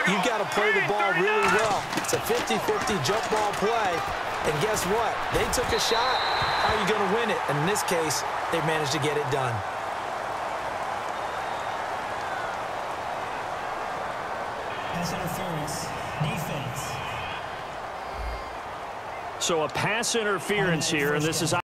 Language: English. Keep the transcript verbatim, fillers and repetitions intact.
you've got to play the ball really well. It's a fifty fifty jump ball play. And guess what? They took a shot. How are you going to win it? And in this case, they managed to get it done. Pass interference. Defense. So a pass interference here, and this is